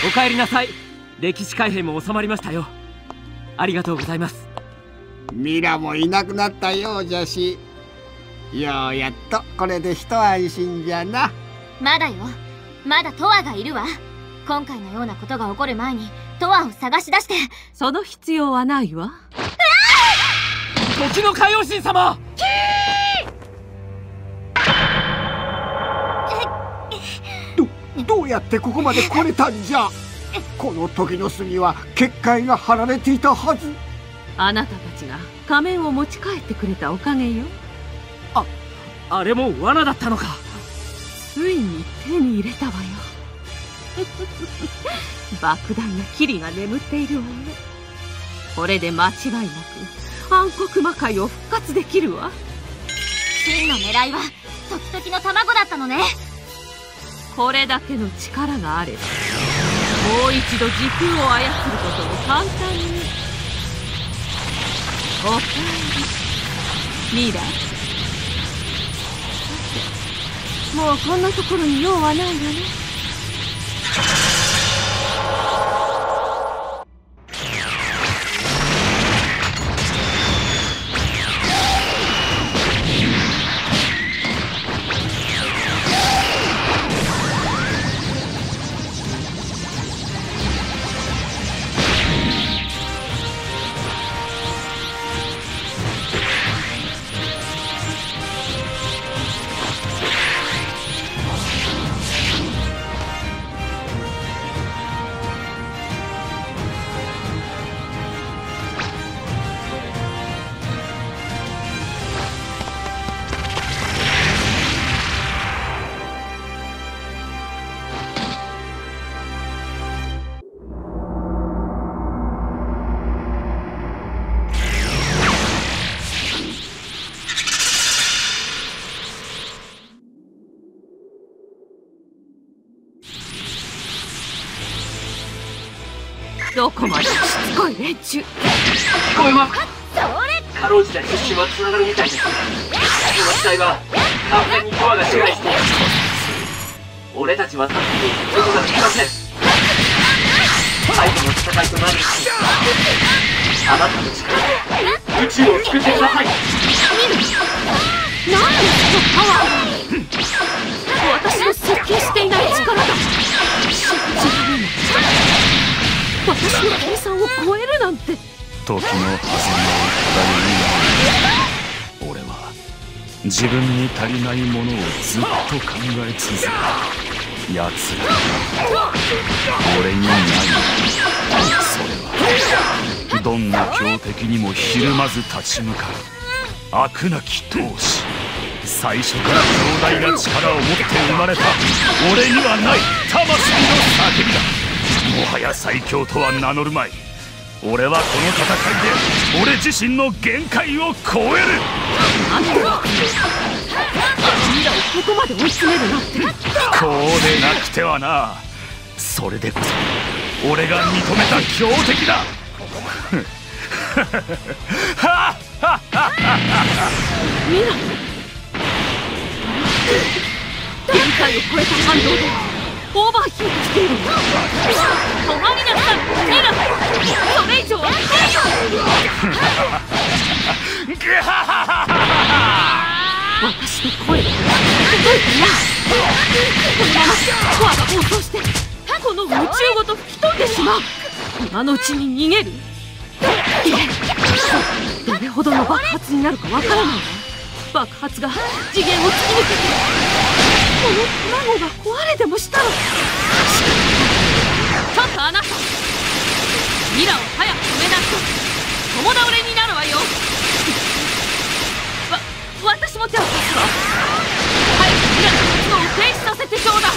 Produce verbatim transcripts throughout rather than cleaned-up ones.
お帰りなさい。歴史改変も収まりましたよ。ありがとうございます。 ミラもいなくなったようじゃし、ようやっとこれで一安心じゃな。 まだよ、まだトワがいるわ。今回のようなことが起こる前にトワを探し出して。 その必要はないわ。 時の海王神様。 どどうやってここまで来れたんじゃ。この時の巣には結界が張られていたはず。 あなたたちが仮面を持ち帰ってくれたおかげよ。 あ、あれも罠だったのか。 ついに手に入れたわよ。莫大なキリが眠っているわね。これで間違いなく暗黒魔界を復活できるわ。 真の狙いは時々の卵だったのね。 これだけの力があればもう一度時空を操ることも簡単に。おかえりミラ。もうこんなところに用はないわね。どこまでしつこい連中。聞こえますか。 それかろうじて出身はつながるみたいです。この時代は完全にコアが支配しています。俺たちは助けに行くことができません。最後の戦いとなる。あなたの力で宇宙を救ってください。 何でそのパワー。私の設計していない力だ。信じられない。私の計算を超えるなんて。 時の狭間をただよ。俺は自分に足りないものをずっと考え続け、奴らが俺にない。それはどんな強敵にもひるまず立ち向かう悪なき闘士。最初から強大な力を持って生まれた俺にはない魂の叫びだ。もはや最強とは名乗るまい。俺はこの戦いで俺自身の限界を超える。 なんでミラをここまで追い詰めるなんて。 こうでなくてはな。それでこそ俺が認めた強敵だ。 ミラ、限界を超えた反動でオーバーヒートしている。止まりなさいミラ。それ以上は私の声が届いていない。このままコアが暴走してこの宇宙ごと吹き飛んでしまう。今のうちに逃げる。どれほどの爆発になるかわからないわ。爆発が次元を突き抜けてこの卵が壊れでもしたら。ちょっとあなた、ミラを早く止めないと共倒れになるわよ。わ、私も手を貸すわ。早くミラの活動を停止させてちょうだい。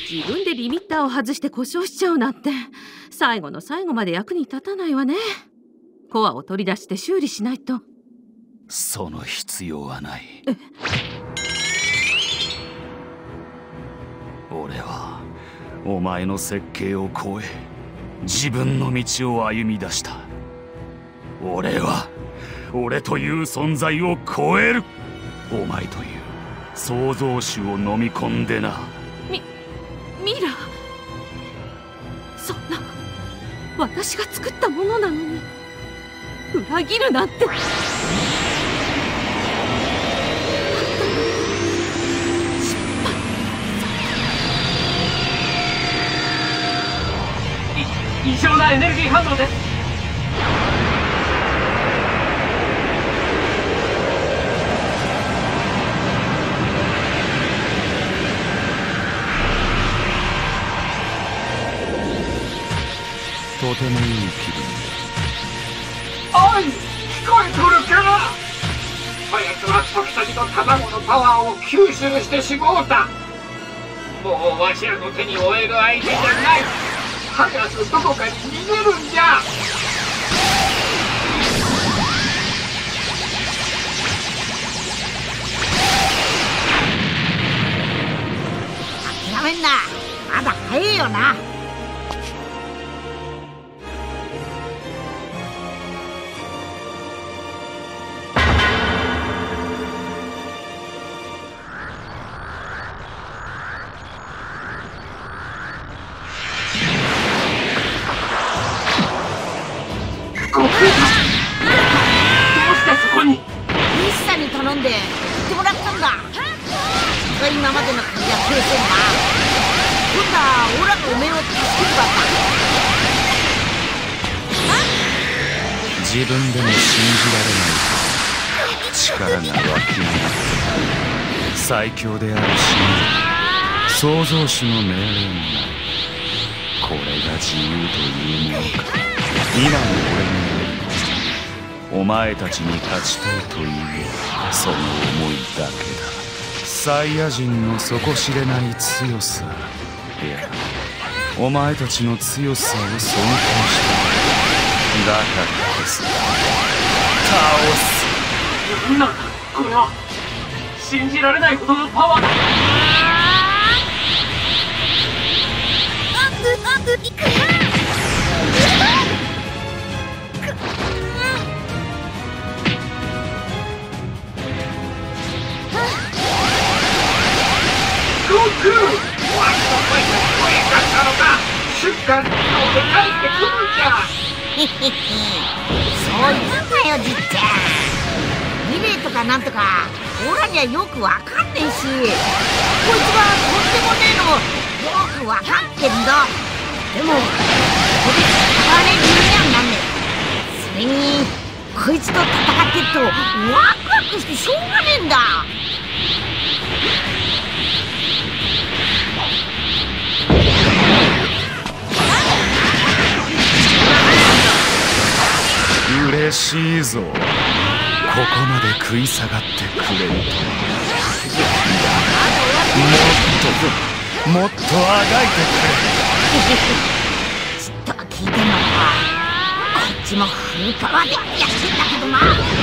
自分でリミッターを外して故障しちゃうなんて最後の最後まで役に立たないわね。コアを取り出して修理しないと。 その必要はない。俺はお前の設計を超え自分の道を歩み出した。俺は俺という存在を超える。お前という創造主を飲み込んでな。 ミラそんな私が作ったものなのに裏切るなんて。 い異常なエネルギー反応です。 とてもいい気分。 おい、聞こえとるか。こやつは時々の卵のパワーを吸収してしもうた。もうわしらの手に負える相手じゃない。早くどこかに逃げるんじゃ。 諦めんな、まだ早いよな。 どうしてそこに。 西さんに頼んで行ってもらったんだ。今までの国が消えせんな。今度はオラのおめえを助けるばっか。 自分でも信じられない力が湧き上がって最強である真理創造主の命令になる。これが自由というものか。今の俺にお前たちに勝ちたいというその思いだけだ。サイヤ人の底知れない強さ、いやお前たちの強さを尊敬した。だからこそ倒す。 なんだこれは。信じられないほどのパワーだ。 悟空、わしの声が聞こえたのか。瞬間に顔で帰ってくるんじゃ。 そういうんだよ、じっちゃん。リレーとかなんとかオラにはよくわかんねえし、こいつがとんでもねえのよくわかってんだ。でもこれ使われる理由にはなんねえ。それにこいつと戦ってるとワクワクしてしょうがねえんだ。 嬉しいぞ。ここまで食い下がってくれるとは。もっともっとあがいてちっとは聞いてんのか。こっちもフルパワーでやってんだけどな。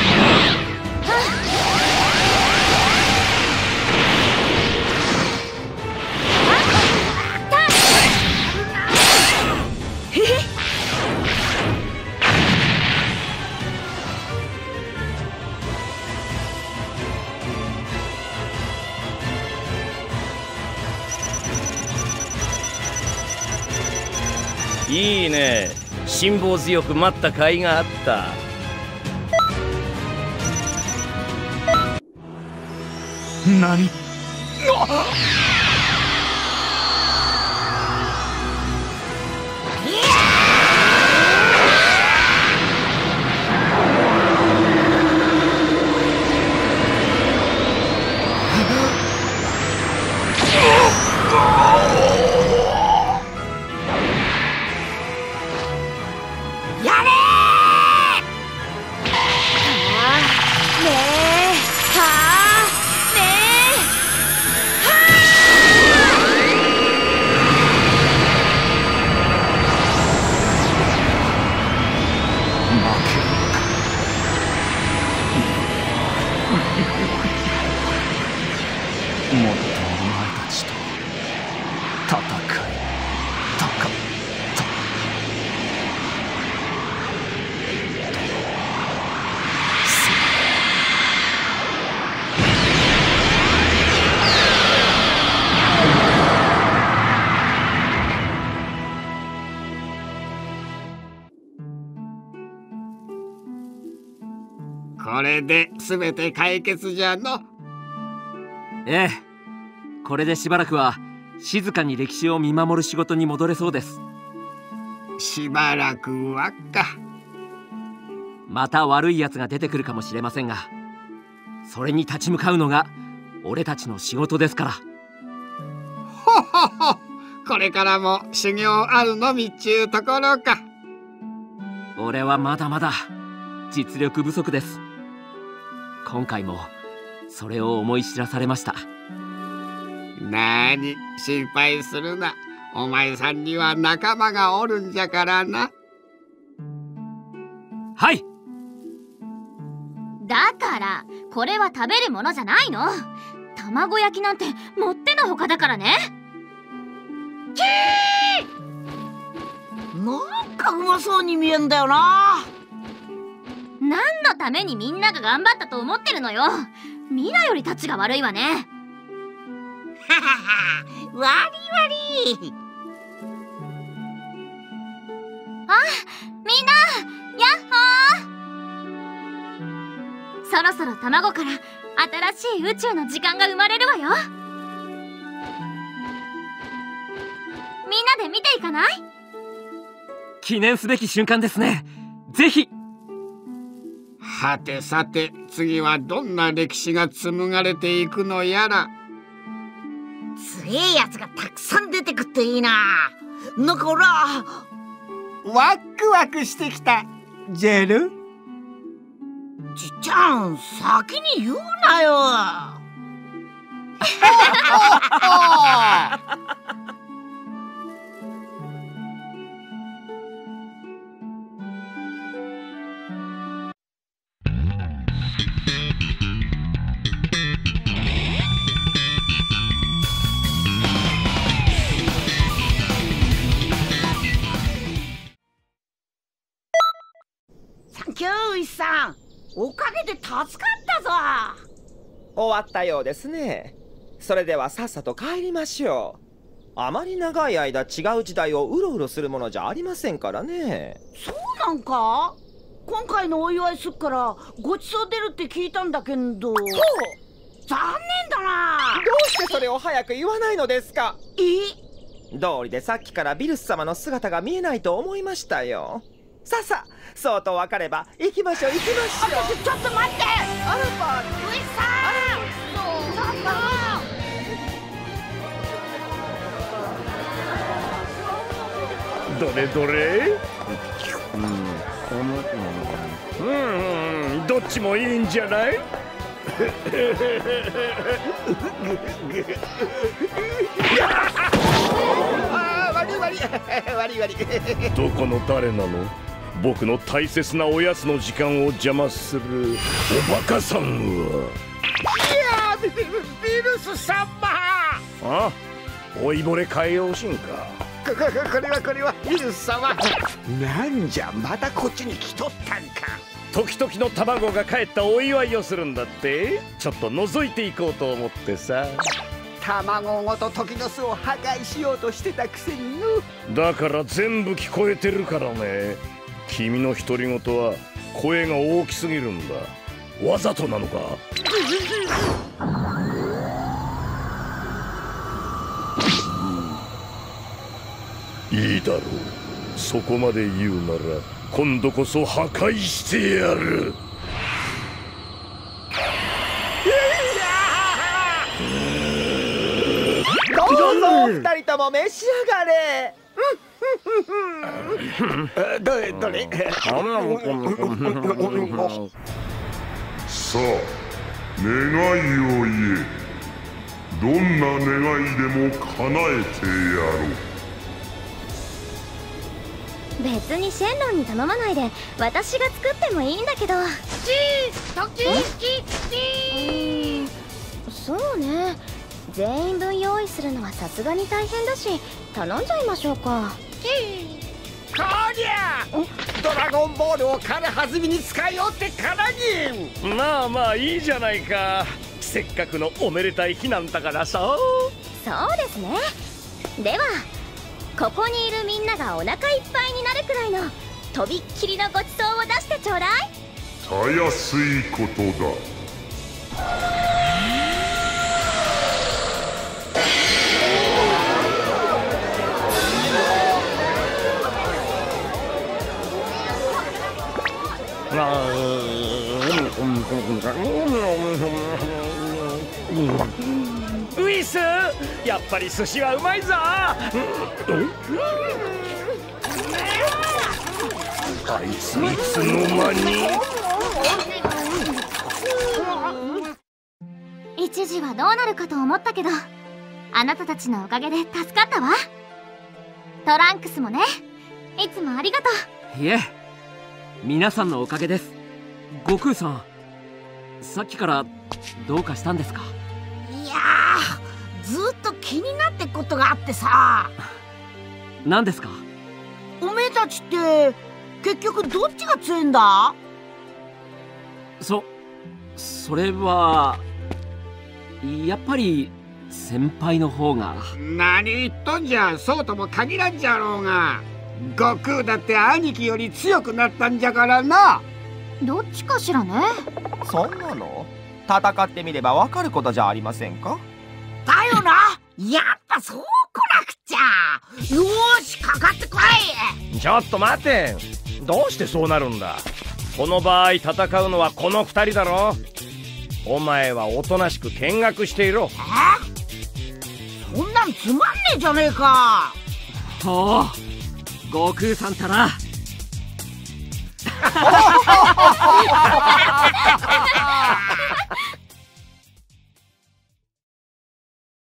いいね。辛抱強く待った甲斐があった。 何。 戦いたかったこれで全て解決じゃの。 ええ、これでしばらくは静かに歴史を見守る仕事に戻れそうです。 しばらくはか。 また悪いやつが出てくるかもしれませんが、それに立ち向かうのが俺たちの仕事ですから。 ほほほ、これからも修行あるのみっちゅうところか。 俺はまだまだ実力不足です。今回もそれを思い知らされました。 なに心配するな。お前さんには仲間がおるんじゃからな。 はい。 だからこれは食べるものじゃないの。卵焼きなんてもってのほかだからね。 キー！なんかうまそうに見えんだよな。 何のためにみんなが頑張ったと思ってるのよ。ミナよりたちが悪いわね。 ははは、わりわり。 あ、みんな、やっほー。そろそろ卵から新しい宇宙の時間が生まれるわよ。みんなで見ていかない？ 記念すべき瞬間ですね。ぜひ。 はてさて、次はどんな歴史が紡がれていくのやら。 強えやつがたくさん出てくっていいな。だからワクワクしてきたジェル。 じっちゃん、先に言うなよ。サンキュー、イさん。おかげで助かったぞ。 終わったようですね。それではさっさと帰りましょう。あまり長い間違う時代をうろうろするものじゃありませんからね。 そうなんか？今回のお祝いすっからごちそう出るって聞いたんだけど。残念だな。 どうしてそれを早く言わないのですか？ え？ 道理でさっきからビルス様の姿が見えないと思いましたよ。さあさあ、そうと分かれば行きましょう行きましょう。 ちょっと待って。 あらば、 ウイさん。そうなんだ。 どれどれ。うん、うん、どっちもいいんじゃない。 あー、悪い悪い悪い悪い。 どこの誰なの？僕の大切なおやつの時間を邪魔するおバカさんは。 いやー、ビビビルス様。 あ、老いぼれ海洋神か。 こここれはこれはビルス様。 なんじゃ、またこっちに来とったんか。 時々の卵が帰ったお祝いをするんだって。ちょっと覗いていこうと思ってさ。 卵ごと時の巣を破壊しようとしてたくせにの。 だから全部聞こえてるからね。君の独り言は声が大きすぎるんだ。わざとなのか？いいだろう。そこまで言うなら今度こそ破壊してやる。 どうぞ二人とも召し上がれ。 どれどれ。 さあ、願いを言え。どんな願いでも叶えてやろう。 別にシェンロンに頼まないで私が作ってもいいんだけど。 チー、ドキッキッキー。 そうね、 全員分用意するのはさすがに大変だし、頼んじゃいましょうか。 こりゃドラゴンボールを軽はずみに使いようってからに。 まあまあいいじゃないか。せっかくのおめでたい日なんだからさ。 そうですね。ではここにいるみんながお腹いっぱいになるくらいのとびっきりのごちそうを出してちょうだい。 たやすいことだ。 ウィス、やっぱり寿司はうまいぞ。あいついつの間に。 一時はどうなるかと思ったけど、あなたたちのおかげで助かったわ。トランクスもね、いつもありがとう。 いえ、皆さんのおかげです。悟空さん、さっきからどうかしたんですか？ いやー、ずっと気になってことがあってさ。 何ですか？ おめえたちって結局どっちが強いんだ？ そ、それはやっぱり先輩の方が。 何言っとんじゃ。そうとも限らんじゃろうが。悟空だって兄貴より強くなったんじゃからな。 どっちかしらね。 そんなの戦ってみればわかることじゃありませんか。 だよな。やっぱそうこなくちゃ。よーし、かかってこい。 ちょっと待て。どうしてそうなるんだ。この場合戦うのはこの二人だろ。お前はおとなしく見学していろ。 え？そんなんつまんねえじゃねえか。 おお、悟空さんたら